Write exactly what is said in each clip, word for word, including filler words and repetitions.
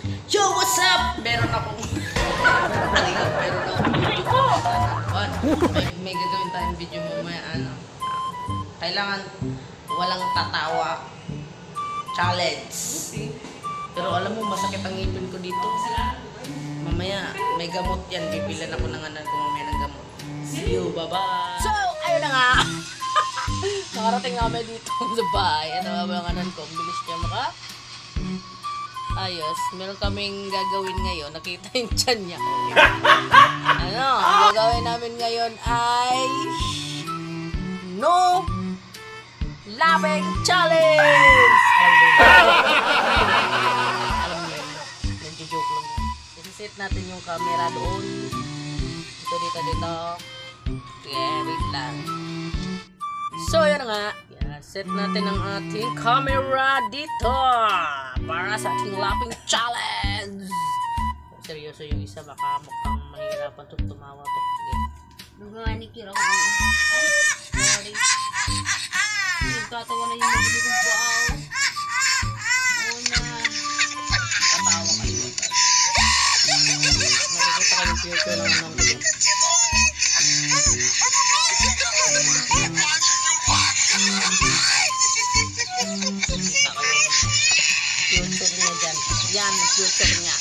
Yo, what's up? Meron akong meron akong video. May, may gagawin tayong video mamaya. Ano, kailangan walang tatawa challenge. Pero alam mo, masakit ang ngipin ko dito. Mamaya, may gamot yan. Bibilan ako ng anan ko mamaya ng gamot. See you, bye-bye. So, ayun na nga. Nakarating namin dito sa bahay. Ano ba ang anan ko? Ang bilis niya maka. Ayos. Meron kaming gagawin ngayon. Nakita yung tiyan niya. Ano? Ang gagawin namin ngayon ay no laughing challenge! Alam mo yun. Nag-joke lang yan. Isiset natin yung camera doon. Dito, dito, dito. Okay, wait lang. So, yan nga. Yan, set natin ang ating camera dito para sa ating laughing challenge. Seryoso yung isa, baka mukhang mahirapan ito tumawa to. Nagawa ni Kira ko. Ay, sorry. Nagkatawa na yung nabili kong paaw. Oo na. Katawa kayo. Nakikita kayong future lang ng video. Future niya dyan. Yan, future niya.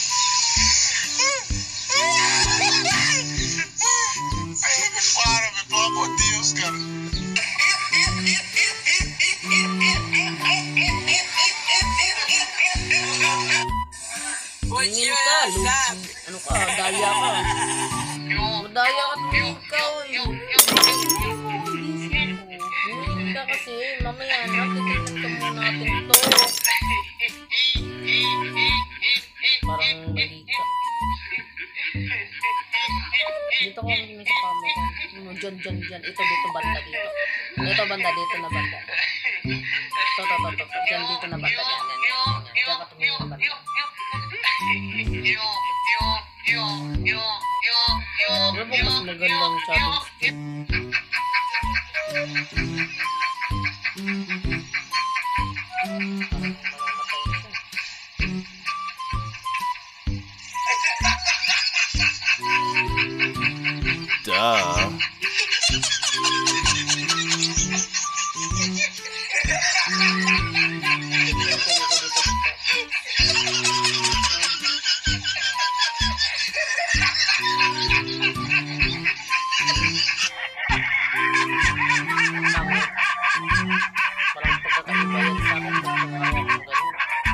Tingin ka, Lucy. Ano ka, daya ka. Madaya ka ito ikaw eh. Tingin ka kasi, mamaya na, titingin ka muna natin ito. Parang mali ka. Dito ko rin sa camera. Ano, dyan, dyan, dyan. Ito dito, banda dito. Ito banda dito na banda. Ito, ito, ito, ito. Dyan dito na banda. Yan, yan, yan. Diyan ka tumingin na banda. Ano ba mas magandang challenge? Duh. Parang pagkakaiba yan sa akin kung tumawa ng ganun.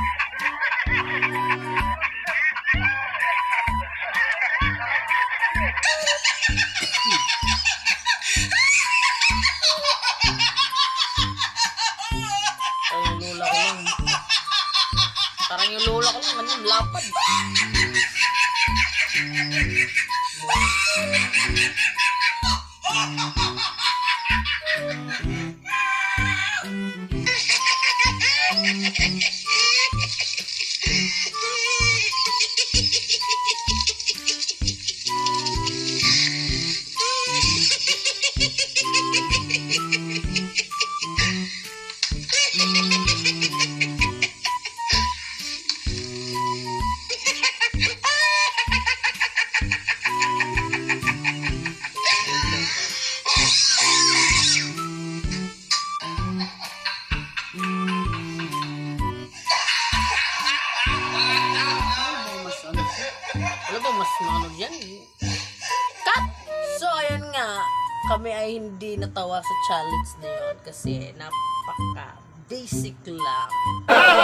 Parang yung lula ko lang. Parang yung lula ko lang, ano, lapad. Wala ba mas ano dyan? Cut! So, ayun nga. Kami ay hindi natawa sa challenge na yun kasi napaka-basic lang.